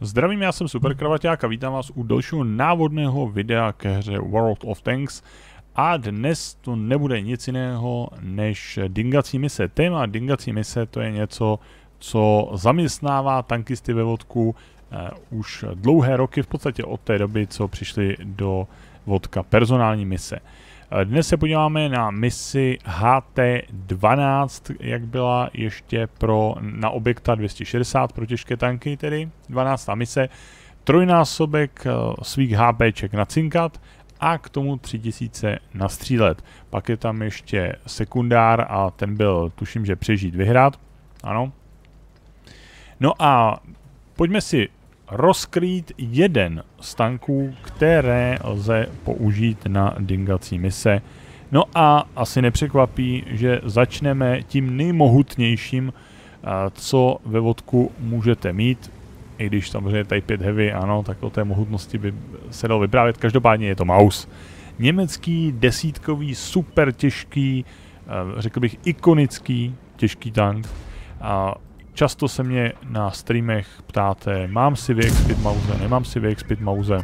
Zdravím, já jsem Super Kravaťák a vítám vás u dalšího návodného videa ke hře World of Tanks. A dnes to nebude nic jiného než dingací mise. Téma dingací mise to je něco, co zaměstnává tankisty ve vodku už dlouhé roky, v podstatě od té doby, co přišli do vodka personální mise. Dnes se podíváme na misi HT-12, jak byla ještě na objekta 260 pro těžké tanky, tedy 12. mise. Trojnásobek svých HPček nacinkat a k tomu 3000 nastřílet. Pak je tam ještě sekundár a ten byl, tuším, že přežít vyhrát. Ano. No a pojďme si rozkrýt jeden z tanků, které lze použít na dingací mise. No a asi nepřekvapí, že začneme tím nejmohutnějším, co ve vodku můžete mít. I když samozřejmě Type 5 Heavy, ano, tak o té mohutnosti by se dalo vyprávět. Každopádně je to Maus. Německý desítkový, super těžký, řekl bych ikonický těžký tank. Často se mě na streamech ptáte, mám si vyexpit Mause, nemám si vyexpit Mause.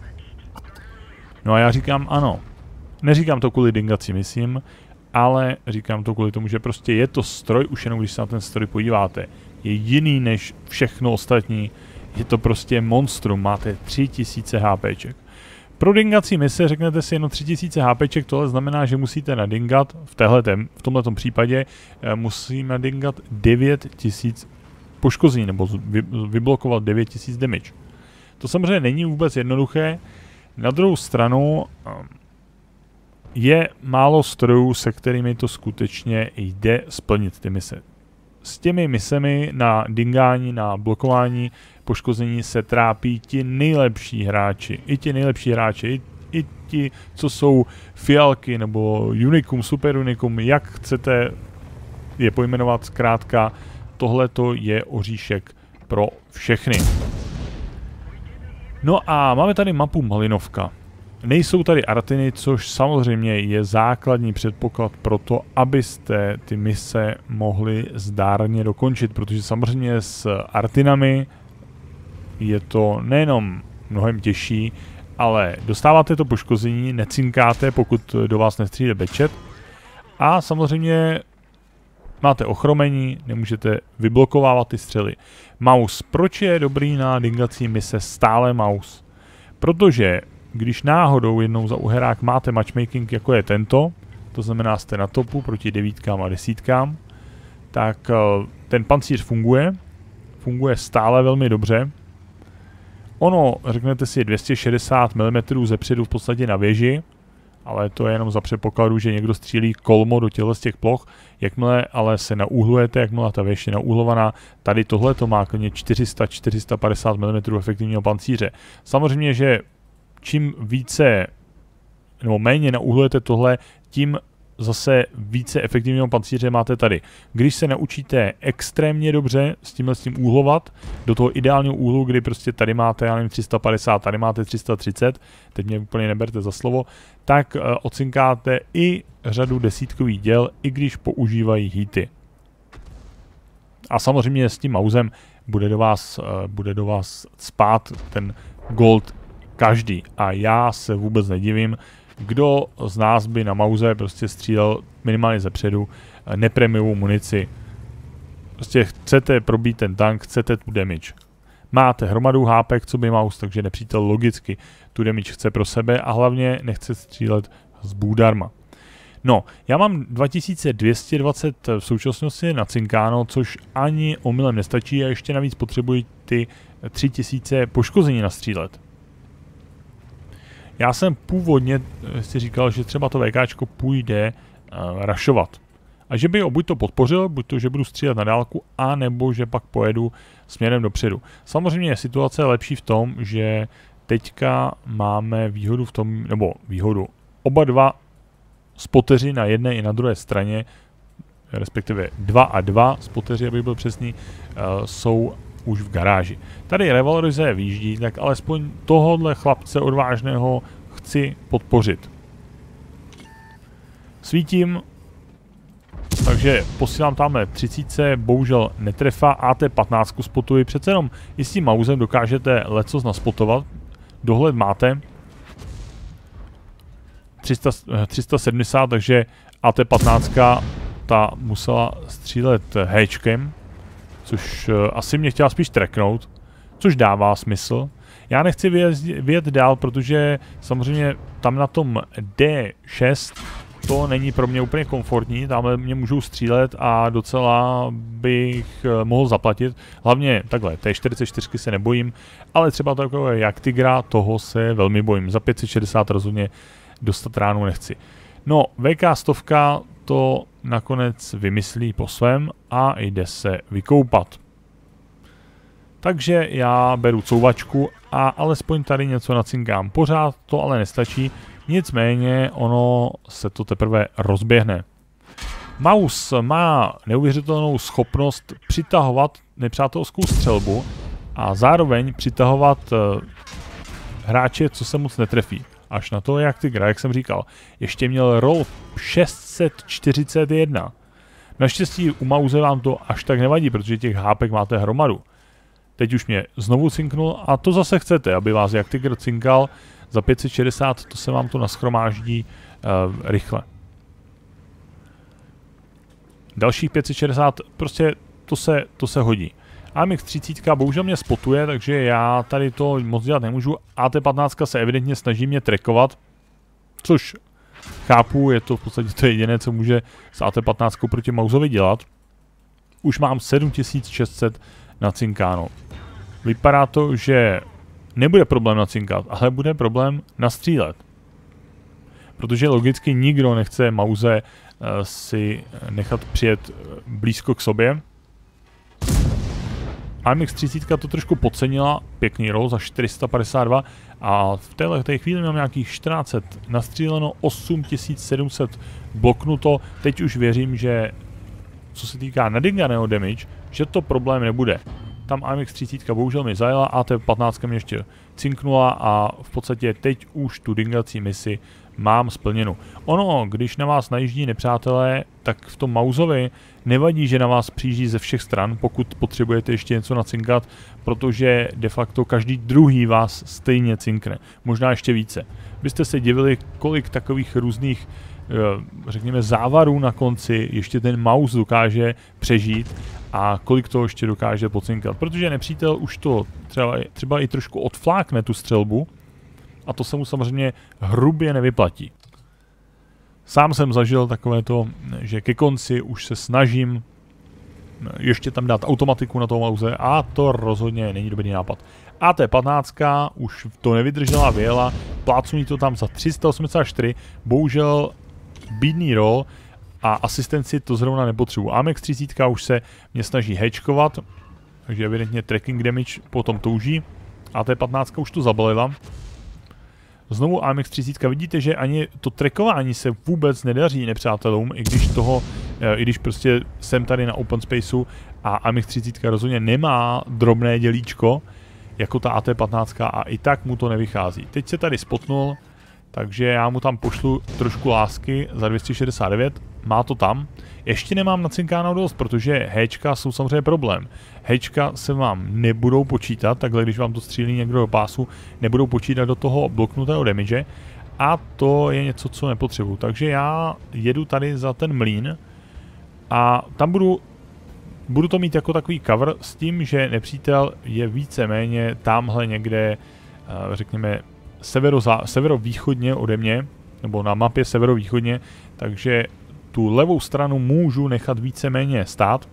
No a já říkám ano. Neříkám to kvůli dingací misím, ale říkám to kvůli tomu, že prostě je to stroj, už jenom když se na ten stroj podíváte. Je jiný než všechno ostatní, je to prostě monstrum, máte 3000 HPček. Pro dingací mise řeknete si jenom 3000 HPček, tohle znamená, že musíte nadingat, v tomto případě musím nadingat 9000 poškození, nebo vyblokovat 9000 damage. To samozřejmě není vůbec jednoduché, na druhou stranu je málo strojů, se kterými to skutečně jde splnit ty mise. S těmi misemi na dingání, na blokování poškození se trápí ti nejlepší hráči. I ti nejlepší hráči, i ti, co jsou fialky nebo unikum, super unikum, jak chcete je pojmenovat, zkrátka, tohleto je oříšek pro všechny. No a máme tady mapu Malinovka. Nejsou tady Artiny, což samozřejmě je základní předpoklad pro to, abyste ty mise mohli zdárně dokončit, protože samozřejmě s Artinami je to nejenom mnohem těžší, ale dostáváte to poškození, necinkáte, pokud do vás nestřílí bečet a samozřejmě máte ochromení, nemůžete vyblokovávat ty střely. Maus. Proč je dobrý na dingací mise stále Maus? Protože když náhodou jednou za uherák máte matchmaking, jako je tento, to znamená jste na topu proti 9 a 10, tak ten pancíř funguje stále velmi dobře. Ono, řeknete si, 260 mm zepředu v podstatě na věži, ale to je jenom za předpokladu, že někdo střílí kolmo do těchto z těch ploch. Jakmile ale se naúhlujete, jakmile ta věž je naúhlovaná, tady tohle to má klidně 400-450 mm efektivního pancíře. Samozřejmě, že čím více nebo méně naúhlujete tohle, tím zase více efektivního pancíře máte tady. Když se naučíte extrémně dobře s tím úhlovat, do toho ideálního úhlu, kdy prostě tady máte, já nevím, 350, tady máte 330, teď mě úplně neberte za slovo, tak ocinkáte i řadu desítkových děl, i když používají hity. A samozřejmě s tím Mausem bude do vás spát ten gold každý. A já se vůbec nedivím, kdo z nás by na Mause prostě střílel minimálně zepředu nepremiovou munici. Prostě chcete probít ten tank, chcete tu damage. Máte hromadu hápek, co by Maus, takže nepřítel logicky tu damage chce pro sebe a hlavně nechce střílet z bůdarma. No, já mám 2220 v současnosti nacinkáno, což ani omylem nestačí a ještě navíc potřebuji ty 3000 poškození nastřílet. Já jsem původně si říkal, že třeba to VKčko půjde rašovat. A že by ho buď to podpořil, buď to, že budu střílet na dálku, a nebo že pak pojedu směrem dopředu. Samozřejmě situace je lepší v tom, že teďka máme výhodu v tom, nebo výhodu. Oba dva spoteři na jedné i na druhé straně, respektive 2 a 2 spoteři, aby byl přesný, jsou už v garáži. Tady revalorize výjíždí, tak alespoň tohohle chlapce odvážného chci podpořit. Svítím takže posílám tamhle 30, bohužel netrefa, AT-15 spotuji, přece jenom i s tím mausem dokážete lecos naspotovat, dohled máte, 370, takže AT-15 ta musela střílet Hčkem, což asi mě chtěla spíš tracknout, což dává smysl. Já nechci vyjet dál, protože samozřejmě tam na tom D6 to není pro mě úplně komfortní, tam mě můžou střílet a docela bych mohl zaplatit. Hlavně takhle, T44 se nebojím, ale třeba takové jak Tigra, toho se velmi bojím. Za 560 rozhodně dostat ránu nechci. No, VK100 to nakonec vymyslí po svém a jde se vykoupat. Takže já beru couvačku a alespoň tady něco nacinkám. Pořád to ale nestačí, nicméně ono se to teprve rozběhne. Mouse má neuvěřitelnou schopnost přitahovat nepřátelskou střelbu a zároveň přitahovat hráče, co se moc netrefí. Až na to, jak Tigra, jak jsem říkal, ještě měl roll 641. Naštěstí u mouse vám to až tak nevadí, protože těch hápek máte hromadu. Teď už mě znovu cinknul a to zase chcete, aby vás jak Tigr cinkal za 560, to se vám to naschromáždí rychle. Dalších 560, prostě to se hodí. AMX-30 bohužel mě spotuje, takže já tady to moc dělat nemůžu. AT-15 se evidentně snaží mě trackovat, což chápu, je to v podstatě to jediné, co může s AT-15 proti mousovi dělat. Už mám 7600 nacinkáno. Vypadá to, že nebude problém nacinkat, ale bude problém nastřílet. Protože logicky nikdo nechce mouze si nechat přijet blízko k sobě. AMX-30 to trošku podcenila, pěkný roll za 452 a v té chvíli mám nějakých 1400 nastříleno, 8700 bloknuto. Teď už věřím, že co se týká nadinganého damage, že to problém nebude. Tam AMX-30 bohužel mi zajela, AT-15 mě ještě cinknula a v podstatě teď už tu dingací misi mám splněnu. Ono, když na vás najíždí nepřátelé, tak v tom mouseovi nevadí, že na vás přijíždí ze všech stran, pokud potřebujete ještě něco nacinkat, protože de facto každý druhý vás stejně cinkne, možná ještě více. Byste se divili, kolik takových různých, řekněme, závarů na konci ještě ten mouse dokáže přežít a kolik toho ještě dokáže pocinkat, protože nepřítel už to třeba i trošku odflákne tu střelbu a to se mu samozřejmě hrubě nevyplatí. Sám jsem zažil takové to, že ke konci už se snažím ještě tam dát automatiku na toho mouse a to rozhodně není dobrý nápad. AT-15 už to nevydržela, vyjela, plácnu to tam za 384, bohužel bídný roll a asistenci to zrovna nepotřebuji. AMX-30 už se mě snaží hatchkovat, takže evidentně tracking damage potom touží. AT-15 už to zabalila. Znovu AMX-30, vidíte, že ani to trackování se vůbec nedaří nepřátelům, i když prostě jsem tady na open spaceu a AMX-30 rozhodně nemá drobné dělíčko, jako ta AT-15 a i tak mu to nevychází. Teď se tady spotnul, takže já mu tam pošlu trošku lásky za 269, má to tam. Ještě nemám nacinkáno dost, protože Hčka jsou samozřejmě problém. Hčka se vám nebudou počítat, takhle když vám to střílí někdo do pásu, nebudou počítat do toho bloknutého damage a to je něco, co nepotřebuju. Takže já jedu tady za ten mlýn a tam budu to mít jako takový cover s tím, že nepřítel je víceméně tamhle někde, řekněme, severovýchodně ode mě, nebo na mapě severovýchodně, takže tu levou stranu můžu nechat víceméně stát.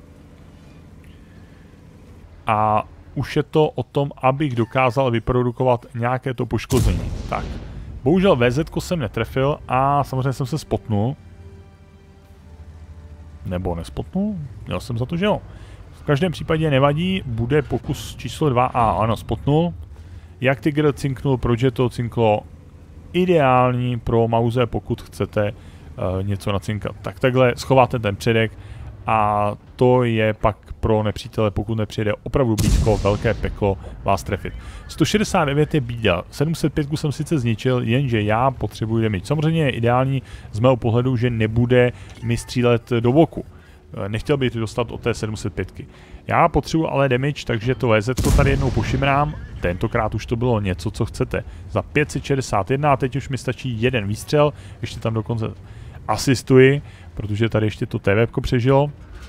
A už je to o tom, abych dokázal vyprodukovat nějaké to poškození. Tak, bohužel VZ jsem netrefil a samozřejmě jsem se spotnul. Nebo nespotnul? Měl jsem za to, že jo. V každém případě nevadí, bude pokus číslo 2 a ano, spotnul. Jak Tigr cinknul, proč je to cinklo ideální pro mouse, pokud chcete něco nacinkat. Tak takhle schováte ten předek a to je pak pro nepřítele, pokud nepřijede opravdu blízko, velké peklo vás trefit. 169 je bída, 705 jsem sice zničil, jenže já potřebuji damage. Samozřejmě je ideální z mého pohledu, že nebude mi střílet do boku. nechtěl bych dostat od té 705. Já potřebuji ale damage, takže to VZ tady jednou pošimrám. Tentokrát už to bylo něco, co chcete. Za 561 a teď už mi stačí jeden výstřel. Ještě tam dokonce asistuji, protože tady ještě to TVko přežilo.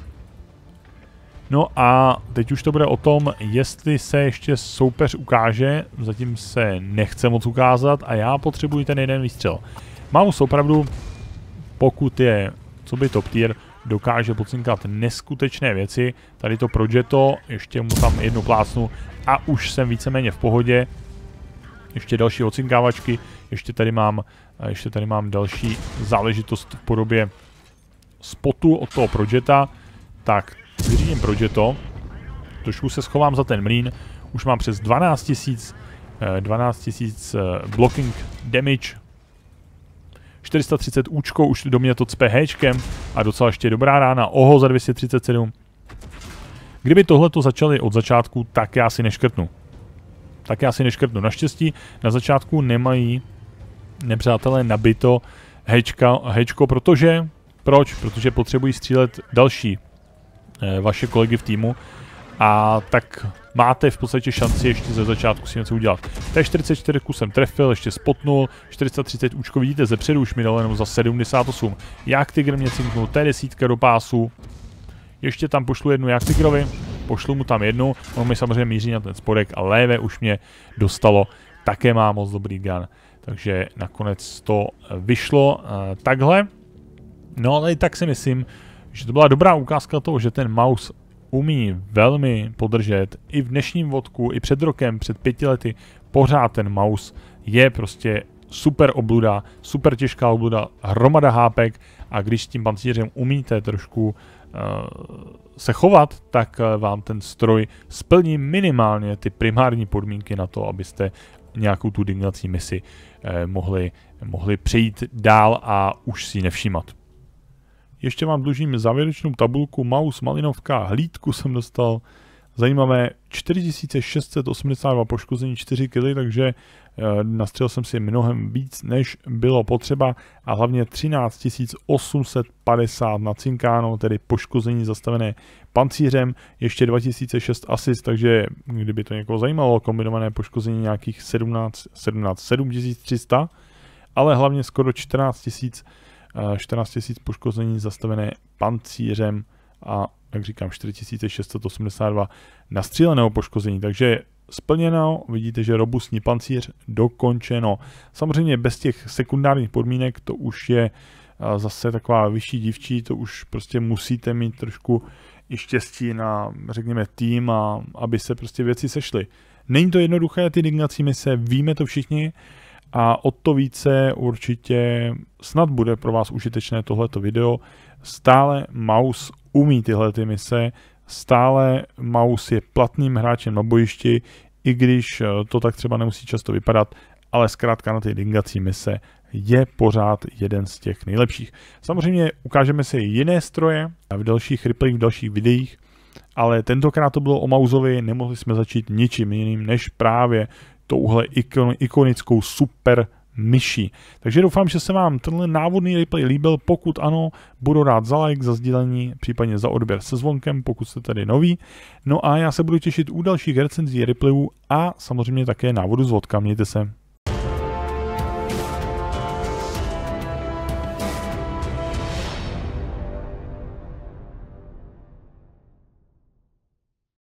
No a teď už to bude o tom, jestli se ještě soupeř ukáže. Zatím se nechce moc ukázat a já potřebuji ten jeden výstřel. Maus opravdu, pokud je, co by top tier, dokáže pocinkat neskutečné věci. Tady to Progetto, ještě mu tam jednu plácnu a už jsem víceméně v pohodě. Ještě další ocinkávačky, ještě tady mám další záležitost v podobě spotu od toho Progetta. Tak, vyřídím Progetto, trošku se schovám za ten mlýn, už mám přes 12 000 blocking damage, 430 účko, už do mě to cpe héčkem a docela ještě dobrá rána, oho za 237. Kdyby tohleto začali od začátku, tak já si neškrtnu. Naštěstí na začátku nemají nepřátelé nabito héčko, protože... Proč? Protože potřebují střílet další vaše kolegy v týmu a tak máte v podstatě šanci ještě ze začátku si něco udělat. T44 jsem trefil, ještě spotnul, 430 účko vidíte zepředu, už mi dalo jenom za 78. Jak Tiger mě cinknul, T10 do pásu, ještě tam pošlu jednu jak Tigrovi, pošlu mu tam jednu, on mi samozřejmě míří na ten spodek a lévé už mě dostalo, také má moc dobrý gun, takže nakonec to vyšlo takhle. No ale i tak si myslím, že to byla dobrá ukázka toho, že ten mouse umí velmi podržet. I v dnešním vodku, i před rokem, před 5 lety, pořád ten mouse je prostě super obluda, super těžká obluda, hromada hápek a když s tím pancířem umíte trošku se chovat, tak vám ten stroj splní minimálně ty primární podmínky na to, abyste nějakou tu dignací misi mohli přejít dál a už si ji nevšímat. Ještě vám dlužím závěrečnou tabulku Maus Malinovka, hlídku jsem dostal, zajímavé 4682 poškození, 4 kg, takže nastřelil jsem si mnohem víc, než bylo potřeba a hlavně 13850 nacinkáno, tedy poškození zastavené pancířem, ještě 2006 asist, takže kdyby to někoho zajímalo, kombinované poškození nějakých 7300, ale hlavně skoro 14 000 poškození zastavené pancířem a, jak říkám, 4682 nastříleného poškození, takže splněno, vidíte, že robustní pancíř dokončeno. Samozřejmě bez těch sekundárních podmínek to už je zase taková vyšší dívčí, to už prostě musíte mít trošku i štěstí na, řekněme, tým a aby se prostě věci sešly. Není to jednoduché, ty dignací mise, víme to všichni, a o to více určitě snad bude pro vás užitečné tohleto video. Stále Maus umí tyhle mise, stále Maus je platným hráčem na bojišti, i když to tak třeba nemusí často vypadat, ale zkrátka na ty dingací mise je pořád jeden z těch nejlepších. Samozřejmě ukážeme si jiné stroje v dalších replayích, v dalších videích, ale tentokrát to bylo o Mausovi, nemohli jsme začít ničím jiným než právě touhle ikonickou super myší. Takže doufám, že se vám tenhle návodný replay líbil, pokud ano, budu rád za like, za sdílení, případně za odběr se zvonkem, pokud jste tady noví. No a já se budu těšit u dalších recenzí, replayů a samozřejmě také návodu z vodka. Mějte se.